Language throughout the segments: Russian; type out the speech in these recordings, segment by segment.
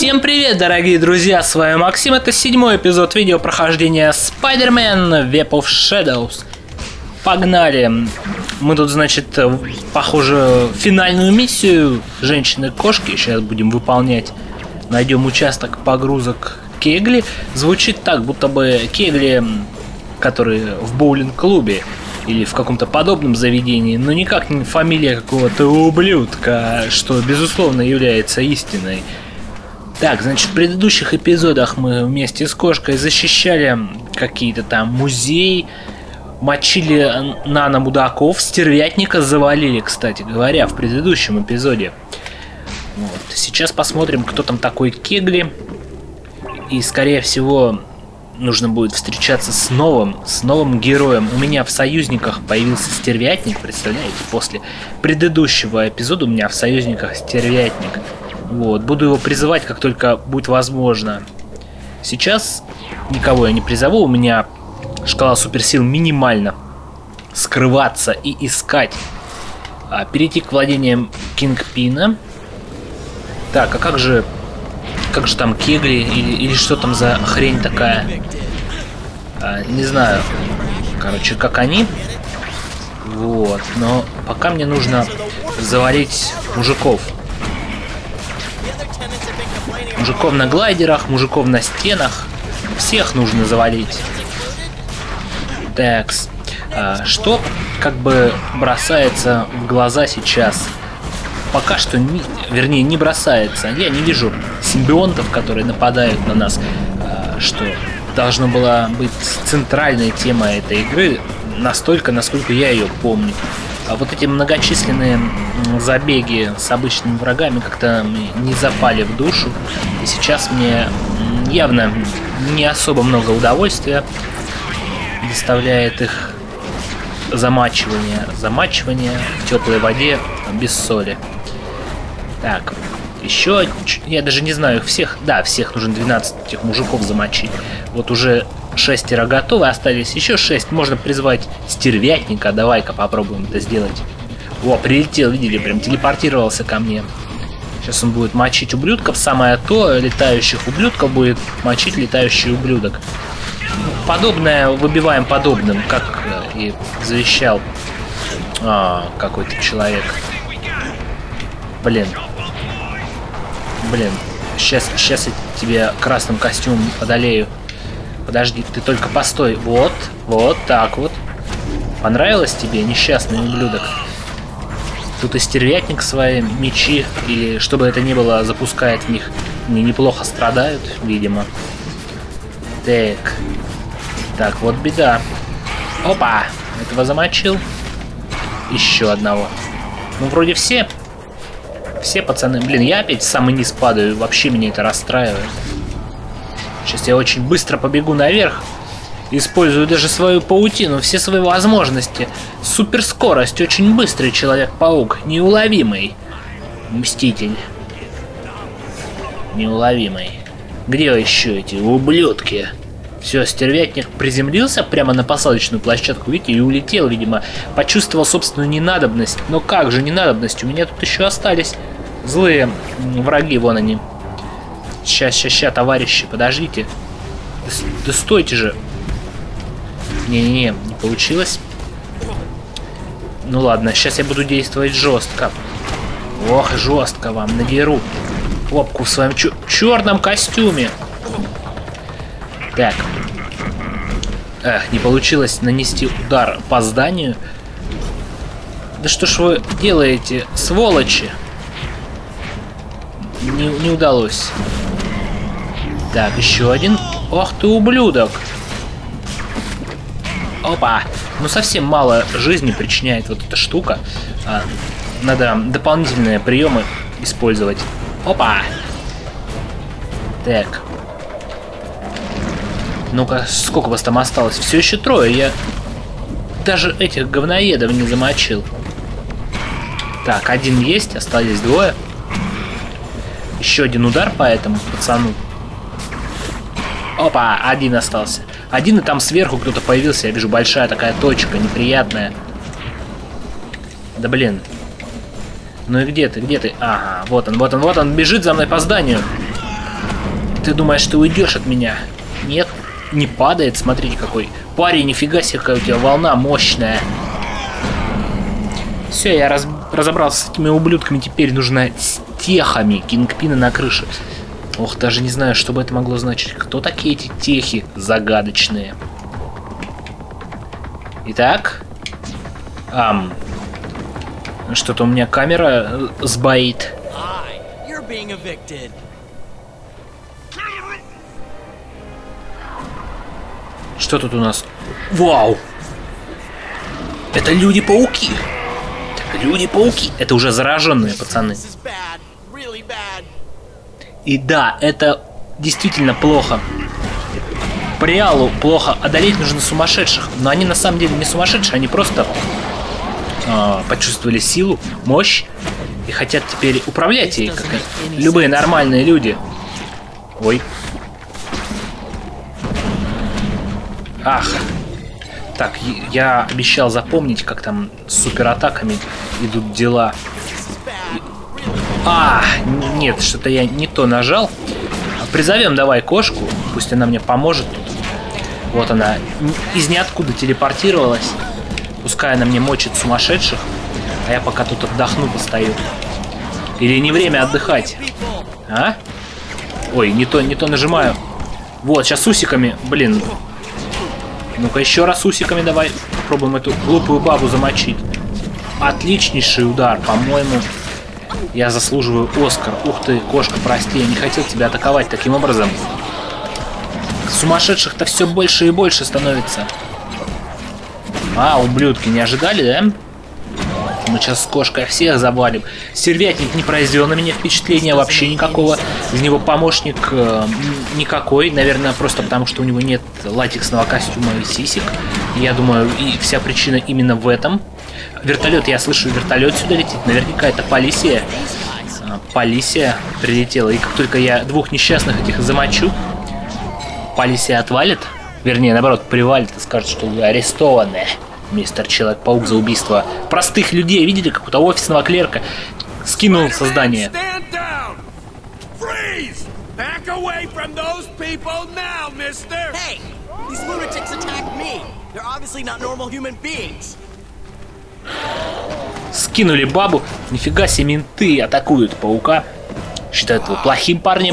Всем привет, дорогие друзья, с вами Максим, это 7-й эпизод видео прохождения Spider-Man Web of Shadows. Погнали! Мы тут, значит, похоже, финальную миссию женщины-кошки сейчас будем выполнять. Найдем участок погрузок Кегли. Звучит так, будто бы Кегли, которые в боулинг-клубе или в каком-то подобном заведении, но никак не фамилия какого-то ублюдка, что, безусловно, является истиной. Так, значит, в предыдущих эпизодах мы вместе с кошкой защищали какие-то там музеи, мочили нано-мудаков, стервятника завалили, кстати говоря, в предыдущем эпизоде. Вот. Сейчас посмотрим, кто там такой Кегли. И, скорее всего, нужно будет встречаться с новым героем. У меня в союзниках появился стервятник, представляете? После предыдущего эпизода у меня в союзниках стервятник. Вот, буду его призывать, как только будет возможно. Сейчас никого я не призову, у меня шкала суперсил минимальна. Скрываться и искать. Перейти к владениям Кингпина. Так, а как же там Кегли или что там за хрень такая? Не знаю. Короче, как они. Вот, но пока мне нужно завалить мужиков. Мужиков на глайдерах, мужиков на стенах. Всех нужно завалить. Так, что как бы бросается в глаза сейчас? Пока что, вернее, не бросается. Я не вижу симбионтов, которые нападают на нас. Что должно было быть центральной темой этой игры. Настолько, насколько я ее помню. А вот эти многочисленные забеги с обычными врагами как-то не запали в душу. И сейчас мне явно не особо много удовольствия доставляет их замачивание в теплой воде без соли. Так, еще, я даже не знаю их всех. Да, всех нужно 12 этих мужиков замочить. Вот уже 6 готовы, остались еще 6. Можно призвать стервятника. Давай-ка попробуем это сделать. О, прилетел, видели, прям телепортировался ко мне. Сейчас он будет мочить ублюдков. Самое то, летающих ублюдков будет мочить летающий ублюдок. Подобное выбиваем подобным, как и завещал какой-то человек. Блин, сейчас я тебе красным костюмом одолею. Подожди, ты только постой. Вот так вот. Понравилось тебе, несчастный ублюдок? Тут и стервятник свои мечи, или что бы это ни было, запускает в них. Они неплохо страдают, видимо. Так, вот беда. Опа! Этого замочил. Еще одного. Ну, вроде все. Все пацаны. Блин, я опять в самый низ падаю. Вообще меня это расстраивает. Сейчас я очень быстро побегу наверх. Использую даже свою паутину, все свои возможности. Суперскорость, очень быстрый Человек-паук. Неуловимый. Мститель. Неуловимый. Где еще эти ублюдки? Все, стервятник приземлился прямо на посадочную площадку, видите, и улетел, видимо. Почувствовал собственную ненадобность. Но как же ненадобность? У меня тут еще остались злые враги, вон они. Сейчас, товарищи, подождите. Да стойте же. Не получилось. Ну ладно, сейчас я буду действовать жестко. Ох, жестко вам надеру попку в своем черном костюме. Так. Не получилось нанести удар по зданию. Да что ж вы делаете, сволочи? Не удалось. Так, еще один. Ох ты, ублюдок. Опа. Ну, совсем мало жизни причиняет вот эта штука. Надо дополнительные приемы использовать. Опа. Так. Ну-ка, сколько вас там осталось? Все еще трое. Я даже этих говноедов не замочил. Так, один есть, остались двое. Еще один удар по этому пацану. Опа, один остался. Один, и там сверху кто-то появился. Я вижу, большая такая точка, неприятная. Да блин. Ну и где ты? Ага, вот он бежит за мной по зданию. Ты думаешь, ты уйдешь от меня? Нет, не падает. Смотрите, какой парень, нифига себе, какая у тебя волна мощная. Все, я разобрался с этими ублюдками. Теперь нужно с техами. Кингпины на крыше. Ох, даже не знаю, что бы это могло значить. Кто такие эти техи загадочные? Итак. Что-то у меня камера сбоит. Что тут у нас? Вау! Это люди-пауки! Люди-пауки! Это уже зараженные пацаны. И да, это действительно плохо. Приалу плохо. Одолеть нужно сумасшедших. Но они на самом деле не сумасшедшие, они просто почувствовали силу, мощь и хотят теперь управлять ей, как любые нормальные люди. Ой. Ах. Так, я обещал запомнить, как там с суператаками идут дела. Нет, что-то я не то нажал. Призовем давай кошку, пусть она мне поможет тут. Вот она из ниоткуда телепортировалась. Пускай она мне мочит сумасшедших, а я пока тут отдохну, постою. Или не время отдыхать? А? Ой, не то нажимаю. Вот, сейчас усиками, блин. Ну-ка, еще раз усиками давай попробуем эту глупую бабу замочить. Отличнейший удар, по-моему. Я заслуживаю Оскар. Ух ты, кошка, прости, я не хотел тебя атаковать таким образом. Сумасшедших-то все больше и больше становится. Ублюдки, не ожидали, да? Мы сейчас с кошкой всех завалим. Сервятник не произвел на меня впечатления вообще никакого. Из него помощник никакой. Наверное, просто потому, что у него нет латексного костюма и сисек. Я думаю, и вся причина именно в этом. Вертолет, я слышу, вертолет сюда летит. Наверняка это полиция. Полиция прилетела. И как только я двух несчастных этих замочу, полиция отвалит. Вернее, наоборот, привалит и скажет, что вы арестованы, мистер Человек-паук, за убийство простых людей. Видели, какого-то офисного клерка скинул со здания. Скинули бабу. Нифига себе, менты атакуют паука. Считают его плохим парнем.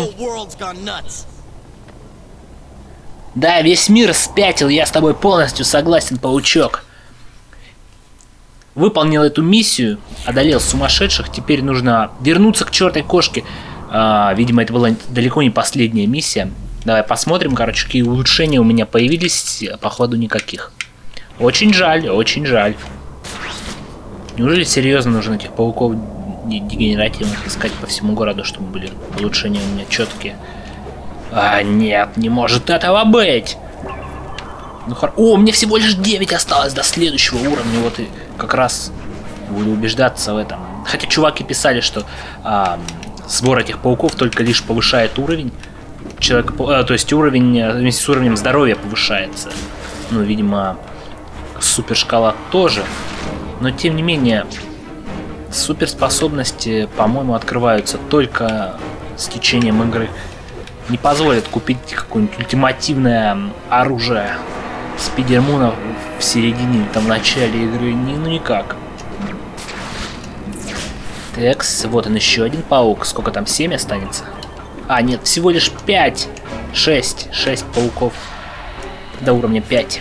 Да, весь мир спятил, я с тобой полностью согласен, паучок. Выполнил эту миссию, одолел сумасшедших, теперь нужно вернуться к чертой кошке. Видимо, это была далеко не последняя миссия. Давай посмотрим, короче, какие улучшения у меня появились, походу никаких. Очень жаль, очень жаль. Неужели серьезно нужно этих пауков дегенеративных искать по всему городу, чтобы были улучшения у меня четкие? Нет, не может этого быть. О, мне всего лишь 9 осталось до следующего уровня. Вот и как раз буду убеждаться в этом. Хотя чуваки писали, что сбор этих пауков только лишь повышает уровень человека, то есть уровень вместе с уровнем здоровья повышается. Ну, видимо, супершкала тоже. Но тем не менее, суперспособности, по-моему, открываются только с течением игры. Не позволит купить какое-нибудь ультимативное оружие Спидермуна в середине, там, в начале игры. Ну никак. Текс, вот он еще один паук. Сколько там, 7 останется? Нет, всего лишь 5. 6 пауков. До уровня 5.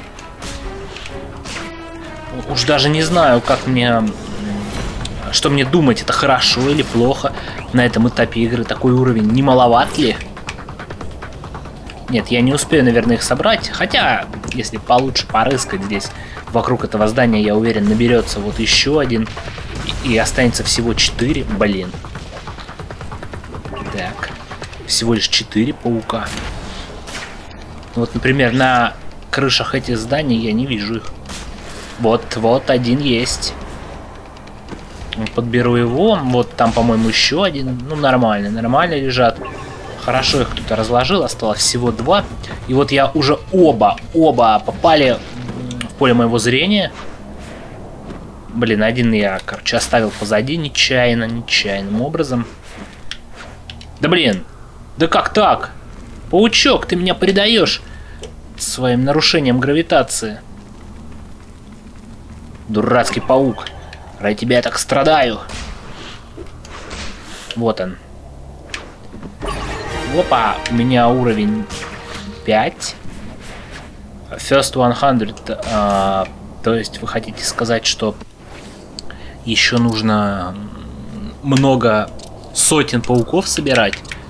Уж даже не знаю, как мне... Что мне думать, это хорошо или плохо на этом этапе игры. Такой уровень не маловат ли? Нет, я не успею, наверное, их собрать. Хотя, если получше порыскать здесь вокруг этого здания, я уверен, наберется вот еще один. И останется всего 4. Блин. Так. Всего лишь 4 паука. Вот, например, на крышах этих зданий я не вижу их. Вот один есть. Подберу его. Вот там, по-моему, еще один. Ну, нормально лежат. Хорошо их кто-то разложил, осталось всего 2. И вот я уже оба попали в поле моего зрения. Блин, один я, короче, оставил позади нечаянным образом. Да блин, да как так? Паучок, ты меня предаешь своим нарушением гравитации. Дурацкий паук. Ради тебя я так страдаю. Вот он. Опа, у меня уровень 5. First 100. То есть вы хотите сказать, что еще нужно много сотен пауков собирать?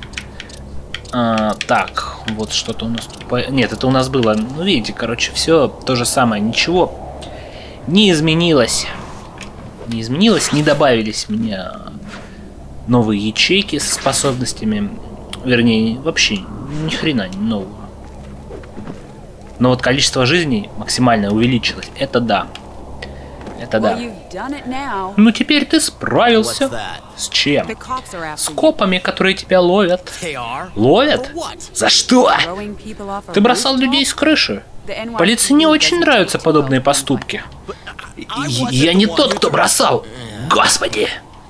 Так, вот что-то у нас тут... Нет, это у нас было... Ну, видите, короче, все то же самое. Ничего не изменилось. Не изменилось, не добавились мне новые ячейки со способностями. Вернее, вообще ни хрена не нового. Но вот количество жизней максимально увеличилось. Это да. Это да. Ну теперь ты справился. С чем? С копами, которые тебя ловят. Ловят? За что? Ты бросал людей с крыши. Полиции не очень нравятся подобные поступки. Я не тот, кто бросал. Господи!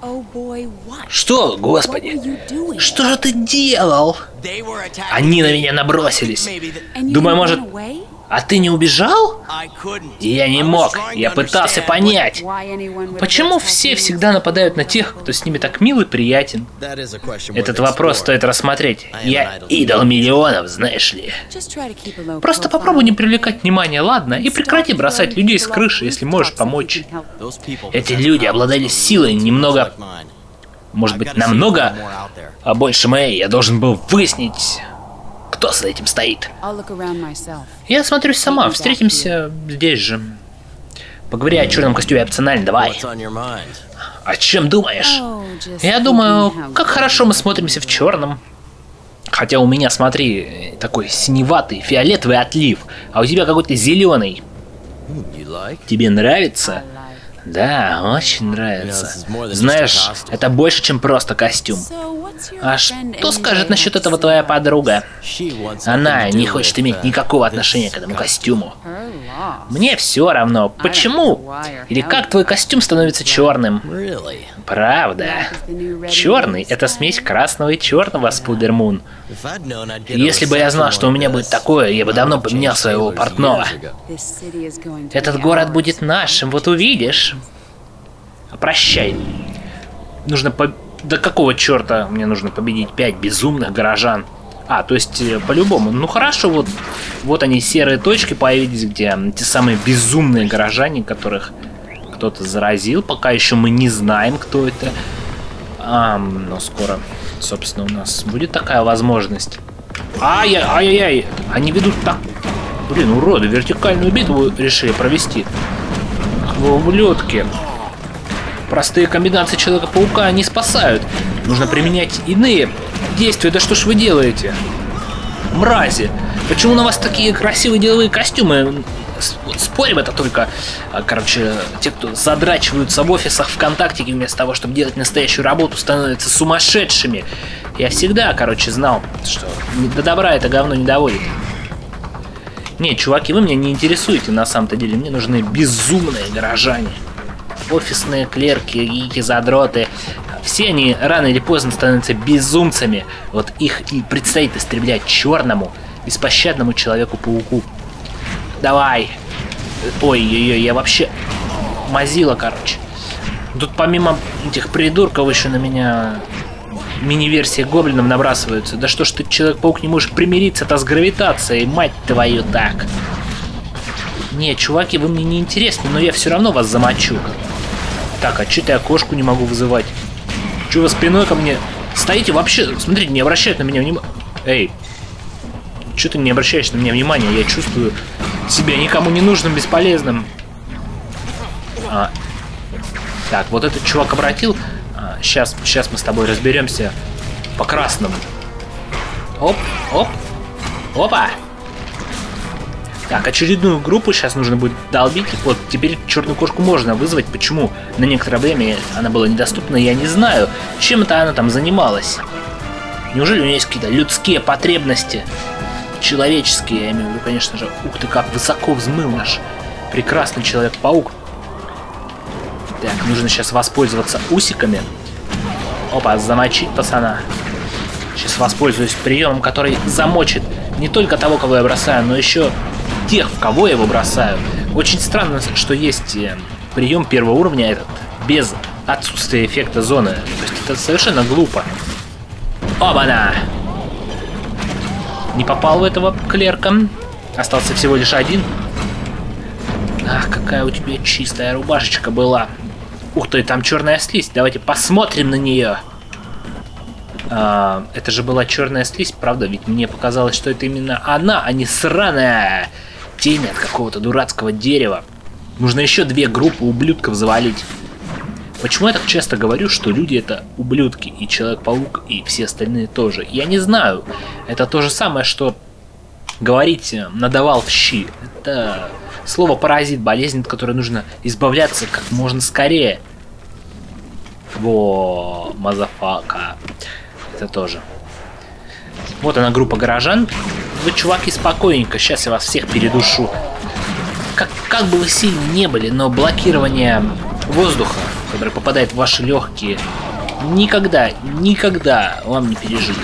Что, господи? Что же ты делал? Они на меня набросились. Думаю, может... А ты не убежал? Я не мог. Я пытался понять, почему все всегда нападают на тех, кто с ними так мил и приятен. Этот вопрос стоит рассмотреть. Я идол миллионов, знаешь ли. Просто попробуй не привлекать внимания, ладно? И прекрати бросать людей с крыши, если можешь помочь. Эти люди обладали силой немного... Может быть, намного... А больше моей. Я должен был выяснить... Кто за этим стоит? Я осмотрюсь сама. Встретимся здесь же. Поговори о черном костюме опционально, давай. О чем думаешь? Я думаю, как хорошо мы смотримся в черном. Хотя у меня, смотри, такой синеватый, фиолетовый отлив, а у тебя какой-то зеленый. Тебе нравится? Да, очень нравится. Знаешь, это больше, чем просто костюм. А что скажет насчет этого твоя подруга? Она не хочет иметь никакого отношения к этому костюму. Мне все равно. Почему? Или как твой костюм становится черным? Правда. Черный — это смесь красного и черного, Спудермун. Если бы я знал, что у меня будет такое, я бы давно поменял своего портного. Этот город будет нашим, вот увидишь. Прощай. Нужно До какого черта мне нужно победить 5 безумных горожан? А, то есть, по-любому. Ну хорошо, вот они, серые точки появились, где те самые безумные горожане, которых кто-то заразил. Пока еще мы не знаем, кто это. Но скоро, собственно, у нас будет такая возможность. Ай-яй-яй! Они ведут так... Блин, уроды, вертикальную битву решили провести. Ублюдки. Простые комбинации Человека-паука не спасают. Нужно применять иные действия. Да что ж вы делаете? Мрази. Почему на вас такие красивые деловые костюмы? Спорим, это только, короче, те, кто задрачиваются в офисах ВКонтакте вместо того, чтобы делать настоящую работу, становятся сумасшедшими. Я всегда, короче, знал, что до добра это говно не доводит. Не, чуваки, вы меня не интересуете на самом-то деле. Мне нужны безумные горожане. Офисные клерки, гики, задроты. Все они рано или поздно становятся безумцами. Вот их и предстоит истреблять черному, беспощадному Человеку-пауку. Давай. Ой-ой-ой, я вообще мазила, короче. Тут помимо этих придурков еще на меня мини-версии гоблинов набрасываются. Да что ж ты, Человек-паук, не можешь примириться-то с гравитацией, мать твою, так. Не, чуваки, вы мне не интересны, но я все равно вас замочу. Так, а что-то я кошку не могу вызывать? Че вы спиной ко мне стоите? Вообще, смотрите, не обращают на меня внимания. Эй, что ты не обращаешь на меня внимания? Я чувствую себя никому не нужным, бесполезным. Так, вот этот чувак обратил. Сейчас мы с тобой разберемся по красному. Оп, оп, опа. Так, очередную группу сейчас нужно будет долбить. Вот теперь черную кошку можно вызвать. Почему? На некоторое время она была недоступна, я не знаю. Чем это она там занималась? Неужели у нее есть какие-то людские потребности? Человеческие, я имею в виду, конечно же. Ух ты, как высоко взмыл наш прекрасный Человек-паук. Так, нужно сейчас воспользоваться усиками. Опа, замочить пацана. Сейчас воспользуюсь приемом, который замочит не только того, кого я бросаю, но еще тех, в кого я его бросаю. Очень странно, что есть прием первого уровня этот, без отсутствия эффекта зоны. То есть это совершенно глупо. Оба-на! Не попал в этого клерка. Остался всего лишь один. Ах, какая у тебя чистая рубашечка была. Ух ты, там черная слизь. Давайте посмотрим на нее. Это же была черная слизь, правда? Ведь мне показалось, что это именно она, а не сраная тень от какого-то дурацкого дерева. Нужно еще 2 группы ублюдков завалить. Почему я так часто говорю, что люди это ублюдки, и Человек-паук, и все остальные тоже? Я не знаю. Это то же самое, что говорить «надавал в щи». Это слово «паразит», болезнь, от которой нужно избавляться как можно скорее. Во, мазафака. Это тоже. Вот она, группа горожан. Вы, чуваки, спокойненько. Сейчас я вас всех передушу. Как бы вы сильны не были, но блокирование воздуха, который попадает в ваши легкие, никогда вам не пережить.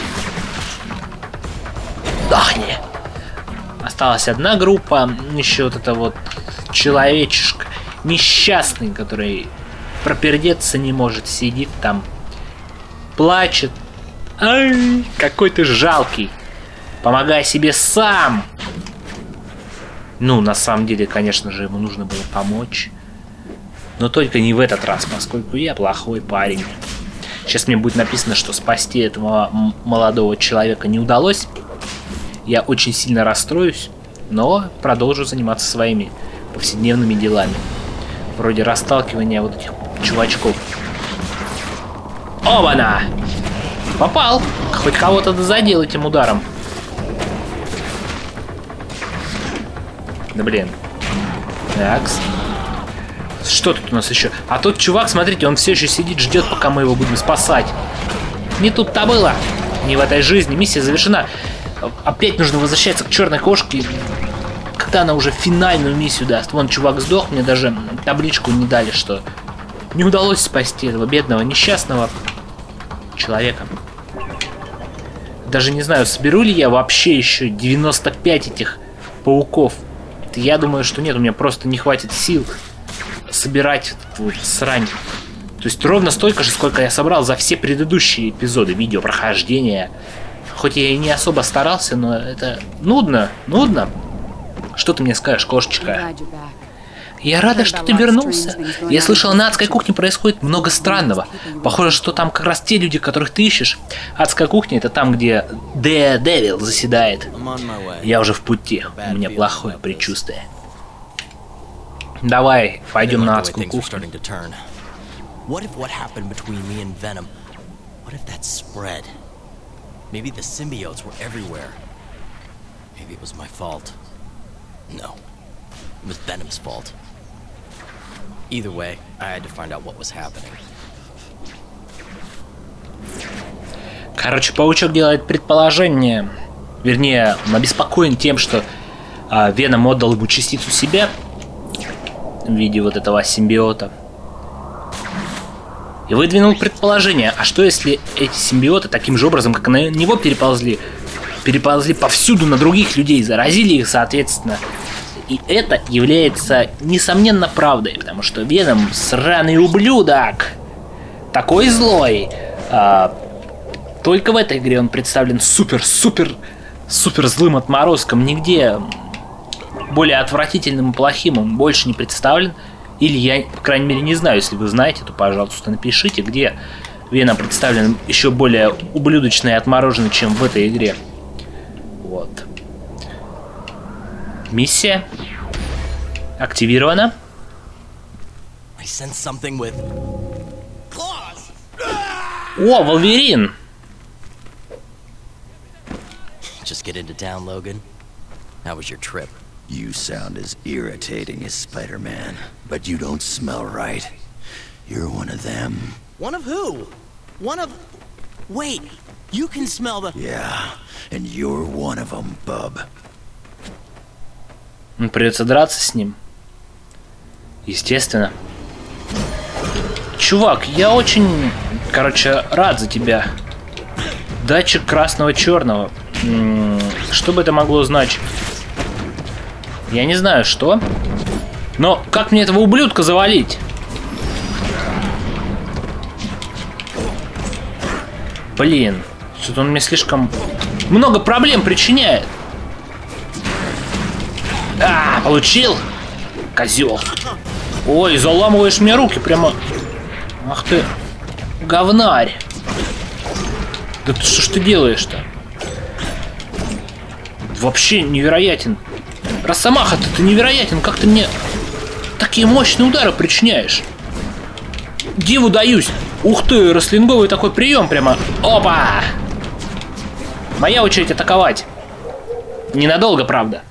Дахни! Осталась одна группа. Еще вот это вот человечишка несчастный, который пропердеться не может, сидит там, плачет. Ай, какой ты жалкий. Помогай себе сам. Ну, на самом деле, конечно же, ему нужно было помочь. Но только не в этот раз, поскольку я плохой парень. Сейчас мне будет написано, что спасти этого молодого человека не удалось. Я очень сильно расстроюсь, но продолжу заниматься своими повседневными делами. Вроде расталкивания вот этих чувачков. Оба-на! Попал! Хоть кого-то задел этим ударом. Да блин. Такс. Что тут у нас еще? А тот чувак, смотрите, он все еще сидит, ждет, пока мы его будем спасать. Не тут-то было. Не в этой жизни. Миссия завершена. Опять нужно возвращаться к черной кошке. Когда она уже финальную миссию даст. Вон чувак сдох, мне даже табличку не дали, что не удалось спасти этого бедного, несчастного человека. Даже не знаю, соберу ли я вообще еще 95 этих пауков. Я думаю, что нет, у меня просто не хватит сил собирать эту вот срань. То есть ровно столько же, сколько я собрал за все предыдущие эпизоды видео прохождения. Хоть я и не особо старался, но это нудно. Что ты мне скажешь, кошечка? Я рада, что ты вернулся. Я слышал, на адской кухне происходит много странного. Похоже, что там как раз те люди, которых ты ищешь. Адская кухня — это там, где The Devil заседает. Я уже в пути. У меня плохое предчувствие. Давай, пойдем на адскую кухню. Either way, I had to find out what was happening. Короче, паучок делает предположение. Вернее, он обеспокоен тем, что Веном отдал ему частицу себя в виде вот этого симбиота. И выдвинул предположение, а что если эти симбиоты таким же образом, как на него переползли повсюду на других людей, заразили их соответственно. И это является несомненно правдой, потому что Веном сраный ублюдок, такой злой. Только в этой игре он представлен супер злым отморозком. Нигде более отвратительным и плохим он больше не представлен. Или я, по крайней мере, не знаю. Если вы знаете, то, пожалуйста, напишите, где Веном представлен еще более ублюдочно и отмороженный, чем в этой игре. Вот. Миссия активирована. О, Волверин! Just get into town, Logan. How was your trip? You sound as irritating as Spider-Man, but you don't smell right. You're one of them. One of who? One of... Wait, you can smell the... Yeah, and you're one of them, bub. Придется драться с ним. Естественно. Чувак, я очень, рад за тебя. Датчик красного-черного. Что бы это могло значить? Я не знаю, что. Но как мне этого ублюдка завалить? Блин, что-то он мне слишком много проблем причиняет. Получил? Козел. Ой, заламываешь мне руки прямо. Ах ты, говнарь. Да ты что ж ты делаешь-то? Вообще невероятен. Росомаха, ты невероятен. Как ты мне такие мощные удары причиняешь? Диву даюсь. Ух ты, рослинговый такой прием прямо. Опа! Моя очередь атаковать. Ненадолго, правда.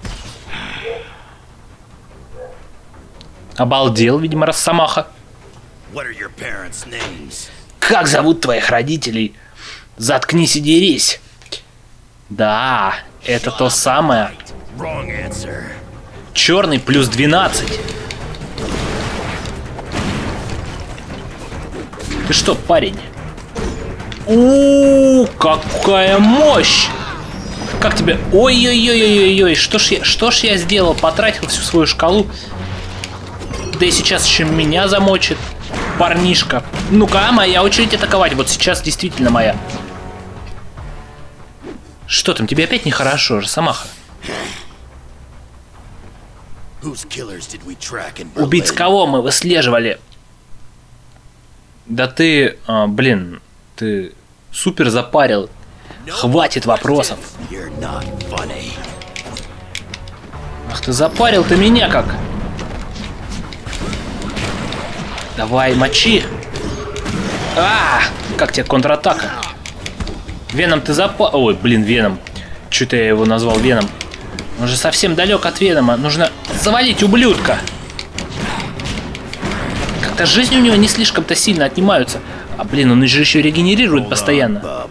Обалдел, видимо, Росомаха. Как зовут твоих родителей? Заткнись и дерись. Да, это то самое. Черный плюс 12. Ты что, парень? Какая мощь! Как тебе? Ой-ой-ой-ой-ой, что ж я сделал? Потратил всю свою шкалу. Да и сейчас еще меня замочит парнишка. Ну-ка, моя очередь атаковать. Вот сейчас действительно моя. Что там, тебе опять нехорошо, Росомаха? Убийц кого мы выслеживали? Да ты, блин, ты супер запарил. Хватит вопросов. Ах ты запарил ты меня как. Давай, мочи. Как тебе контратака? Веном ты Ой, блин, Веном. Чё-то я его назвал Веном. Он же совсем далек от Венома. Нужно завалить ублюдка. Как-то жизни у него не слишком-то сильно отнимаются. А блин, он же еще регенерирует постоянно.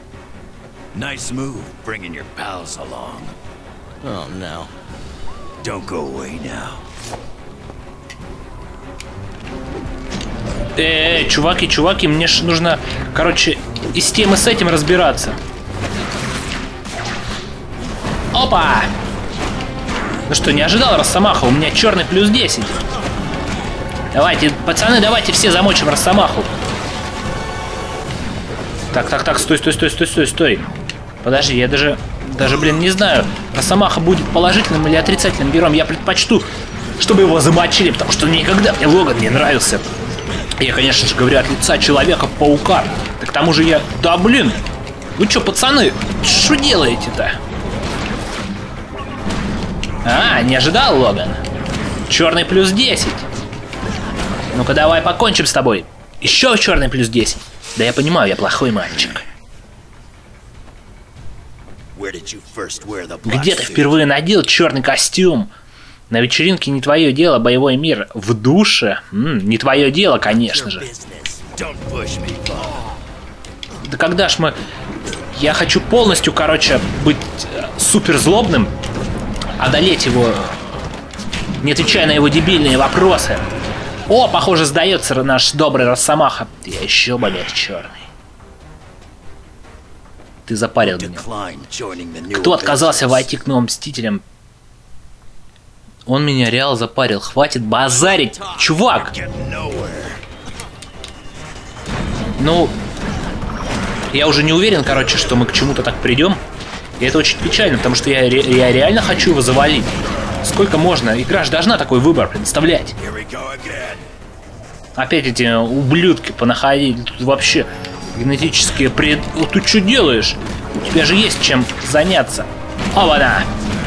Чуваки, мне ж нужно, короче, и с тем и с этим разбираться. Опа! Ну что, не ожидал Росомаха? У меня черный плюс 10. Давайте, пацаны, давайте все замочим Росомаху. Так, стой. Подожди, я даже, блин, не знаю, Росомаха будет положительным или отрицательным героем. Я предпочту, чтобы его замочили, потому что никогда мне Логан не нравился. Я, конечно же, говорю от лица Человека-паука. Так к тому же я... Да, блин! Вы что, пацаны? Что делаете-то? Не ожидал, Логан? Черный плюс 10. Ну-ка, давай покончим с тобой. Еще черный плюс 10. Да я понимаю, я плохой мальчик. Где ты впервые надел черный костюм? На вечеринке не твое дело, боевой мир. В душе? Не твое дело, конечно же. Да когда ж мы... Я хочу полностью, короче, быть супер злобным, одолеть его, не отвечая на его дебильные вопросы. О, похоже, сдается наш добрый Росомаха. Я еще более черный. Ты запарил меня. Кто отказался войти к новым Мстителям? Он меня реально запарил. Хватит базарить, чувак. Ну, я уже не уверен, короче, что мы к чему-то так придем. И это очень печально, потому что я реально хочу его завалить. Сколько можно? Игра же должна такой выбор предоставлять. Опять эти ублюдки понаходили. Тут вообще генетические Вот ты что делаешь? У тебя же есть чем заняться. Опа-на!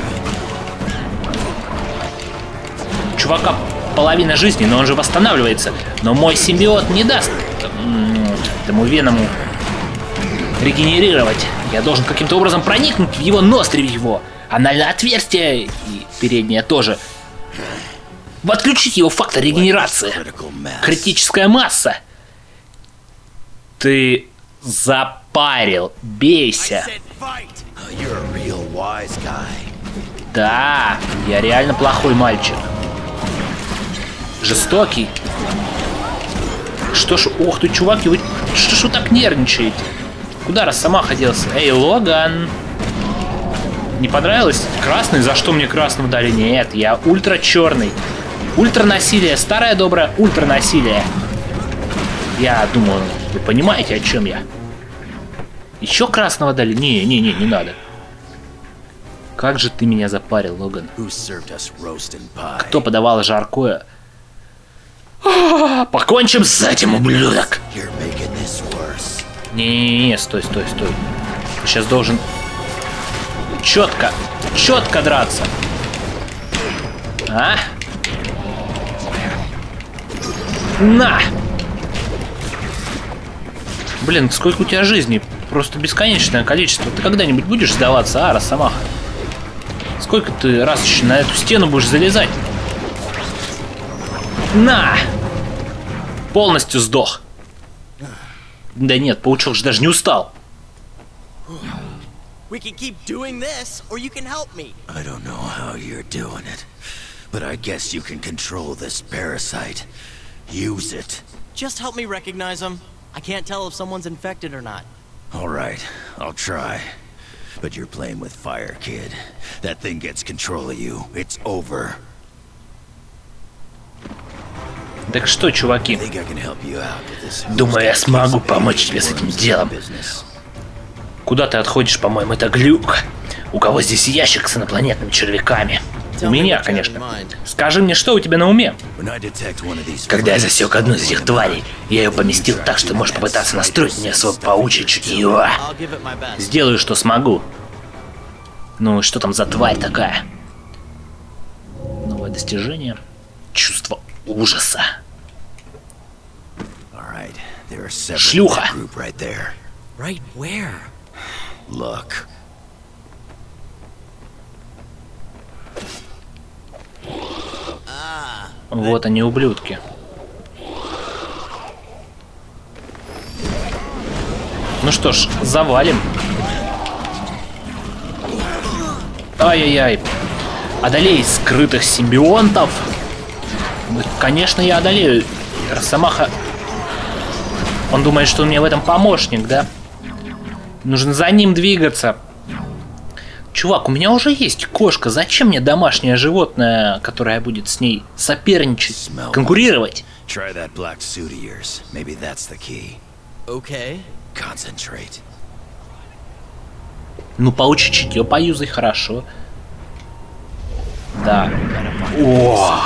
Чувака половина жизни, но он же восстанавливается. Но мой симбиот не даст этому Веному регенерировать. Я должен каким-то образом проникнуть в его ноздри, в его анальное отверстие и переднее тоже. Отключить его фактор регенерации. Критическая масса. Ты запарил. Бейся. Да, я реально плохой мальчик. Жестокий. Что ж, ох ты, чуваки, вы что ж вы так нервничаете? Куда Росомаха делся? Эй, Логан! Не понравилось? Красный? За что мне красного дали? Нет, я ультра черный. Ультра насилие. Старое доброе ультра насилие. Я думаю, вы понимаете, о чем я. Еще красного дали? Не надо. Как же ты меня запарил, Логан. Кто подавал жаркое? Покончим с этим, ублюдок. Не, стой. Сейчас должен четко драться. А? На! Блин, сколько у тебя жизней? Просто бесконечное количество. Ты когда-нибудь будешь сдаваться, Росомаха? Сколько ты раз еще на эту стену будешь залезать? На! Полностью сдох. Да нет, паучок же даже не устал. We can keep doing this, or you can help me. I don't know how you're doing it, but I guess you can control this parasite. Use it. Just help me recognize them. I can't tell if someone's infected or not. All right, I'll try. But you're playing with fire, kid. That thing gets control of you. It's over. Так что, чуваки? I think I can help you out with this. Думаю, я смогу помочь тебе с этим делом. Куда ты отходишь, по-моему, это глюк. У кого здесь ящик с инопланетными червяками? У меня, конечно. Скажи мне, что у тебя на уме? Когда я засек одну из этих тварей, я ее поместил так, что можешь попытаться настроить мне свое паучье чутье. Сделаю, что смогу. Ну, что там за тварь такая? Новое достижение. Чувство ужаса. Шлюха. Right where? Look. Вот они, ублюдки. Ну что ж, завалим. Ай-яй-яй. Одолей скрытых симбионтов. Конечно, я одолею. Росомаха... Он думает, что он мне в этом помощник, да? Нужно за ним двигаться. Чувак, у меня уже есть кошка. Зачем мне домашнее животное, которое будет с ней соперничать, конкурировать? Okay. Ну, паучье чутье поюзай, хорошо. Да. О!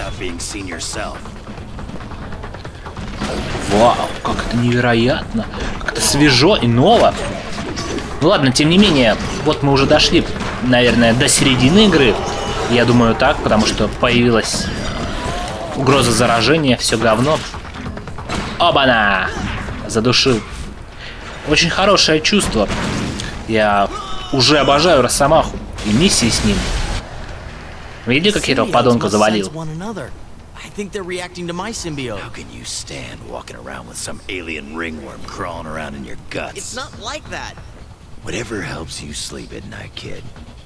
Вау, как это невероятно. Как это свежо и ново. Ну ладно, тем не менее, вот мы уже дошли, наверное, до середины игры. Я думаю так, потому что появилась угроза заражения, все говно. Оба-на! Задушил. Очень хорошее чувство. Я уже обожаю Росомаху и миссии с ним. Видите, как я этого подонка завалил? I think they're reacting to my symbiote. How can you stand walking around with some alien ringworm crawling around in your guts? It's not like that. Whatever helps you sleep at night, kid.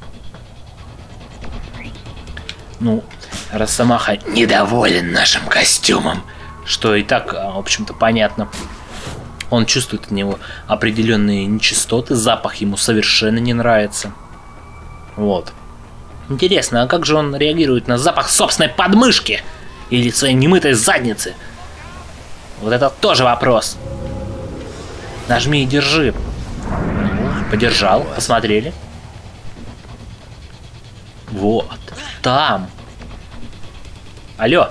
Ну, Росомаха недоволен нашим костюмом, что и так, в общем-то, понятно. Он чувствует от него определенные нечистоты, запах ему совершенно не нравится. Вот. Интересно, а как же он реагирует на запах собственной подмышки? Или своей немытой задницы? Вот это тоже вопрос. Нажми и держи. Подержал, посмотрели. Вот, там. Алло.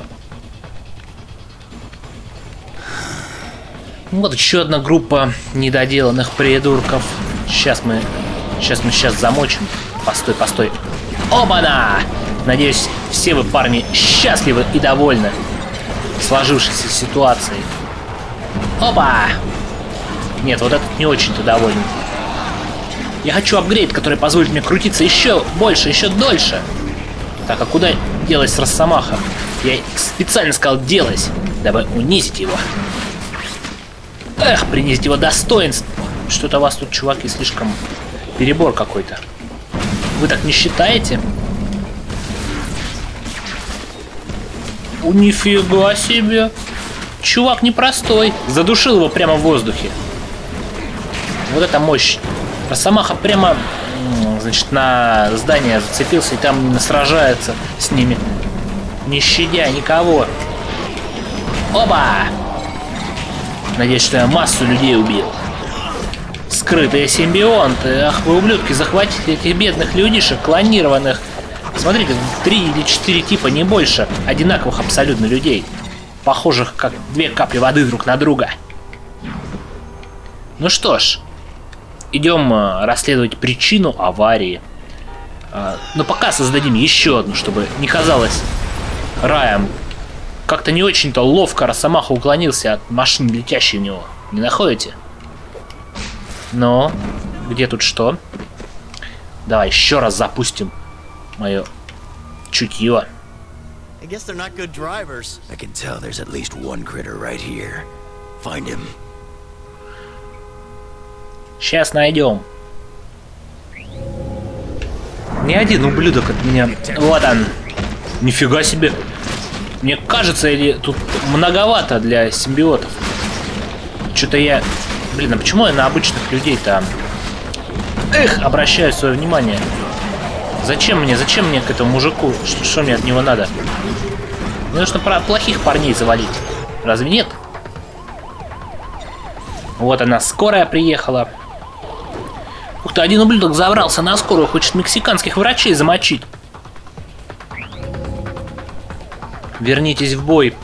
Вот еще одна группа недоделанных придурков. Сейчас мы замочим. Постой. Оба-на! Надеюсь, все вы, парни, счастливы и довольны сложившейся ситуацией. Опа! Нет, вот этот не очень-то доволен. Я хочу апгрейд, который позволит мне крутиться еще больше, еще дольше. Так, а куда делась Росомаха? Я специально сказал делась, дабы унизить его. Эх, принизить его достоинство. Что-то у вас тут, чуваки, слишком перебор какой-то. Вы так не считаете? Нифига себе. Чувак непростой. Задушил его прямо в воздухе. Вот это мощь. Росомаха прямо, значит, на здание зацепился и там сражается с ними, не щадя никого. Оба! Надеюсь, что я массу людей убил. Скрытые симбионты. Ах, вы, ублюдки, захватите этих бедных людишек, клонированных. Смотрите, 3 или 4 типа, не больше, одинаковых абсолютно людей. Похожих, как 2 капли воды друг на друга. Ну что ж, идем расследовать причину аварии. Но пока создадим еще одну, чтобы не казалось раем. Как-то не очень-то ловко Росомаха уклонился от машины, летящей в него. Не находите? Но где тут что? Давай еще раз запустим мое чутье. I guess they're not good drivers. I can tell there's at least one critter right here. Find him. Сейчас найдем. Ни один ублюдок от меня. Вот он. Нифига себе. Мне кажется, или тут многовато для симбиотов. Что-то я... Блин, а почему я на обычных людей-то обращаю свое внимание? Зачем мне к этому мужику? Что мне от него надо? Мне нужно плохих парней завалить. Разве нет? Вот она, скорая приехала. Ух ты, один ублюдок забрался на скорую, хочет мексиканских врачей замочить. Вернитесь в бой.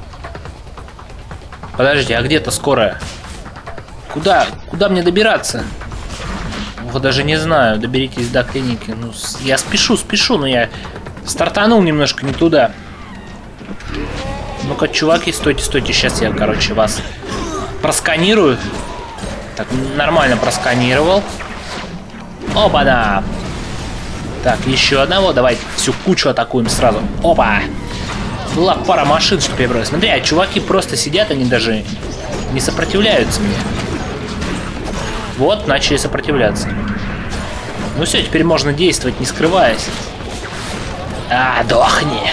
Подождите, а где-то скорая? Куда мне добираться? Вот даже не знаю. Доберитесь до клиники. Ну, я спешу, но я стартанул немножко не туда. Ну-ка, чуваки, стойте. Сейчас я, короче, вас просканирую. Так, нормально просканировал. Оба-на! Так, еще одного. Давай всю кучу атакуем сразу. Опа! Была пара машин, чтобы я брал. Смотри, а чуваки просто сидят, они даже не сопротивляются мне. Вот, начали сопротивляться. Ну все, теперь можно действовать, не скрываясь. Дохни!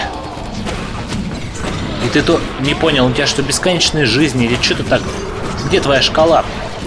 И ты то не понял, у тебя что, бесконечные жизни или что-то так? Где твоя шкала?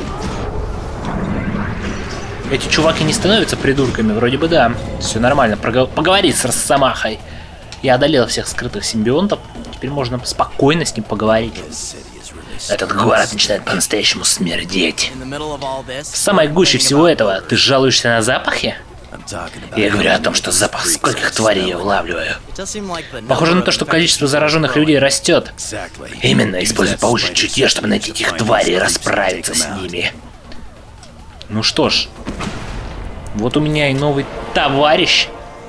Эти чуваки не становятся придурками? Вроде бы да. Все нормально. Поговори с Росомахой. Я одолел всех скрытых симбионтов. Теперь можно спокойно с ним поговорить. Этот город начинает по-настоящему смердеть. В самой гуще всего этого ты жалуешься на запахи? Я говорю о том, что запах скольких тварей я улавливаю. Похоже на то, что количество зараженных людей растет. Именно, используй паучье чутье, чтобы найти этих тварей и расправиться с ними. Ну что ж, вот у меня и новый товарищ.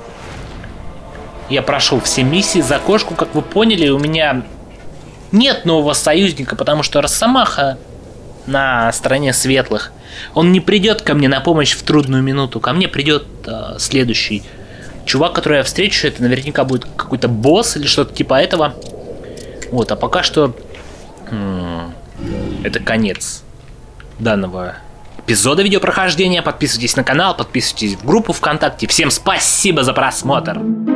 Я прошел все миссии за кошку, как вы поняли, у меня нет нового союзника, потому что Росомаха на стороне светлых. Он не придет ко мне на помощь в трудную минуту. Ко мне придет следующий чувак, который я встречу. Это наверняка будет какой-то босс или что-то типа этого. Вот, а пока что это конец данного эпизода видеопрохождения. Подписывайтесь на канал, подписывайтесь в группу ВКонтакте. Всем спасибо за просмотр.